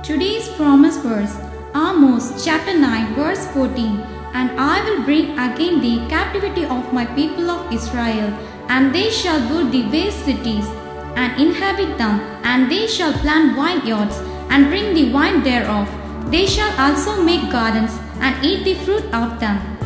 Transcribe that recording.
Today's promise verse, Amos chapter 9 verse 14. And I will bring again the captivity of my people of Israel, and they shall build the waste cities, and inhabit them, and they shall plant vineyards, and drink the wine thereof. They shall also make gardens, and eat the fruit of them.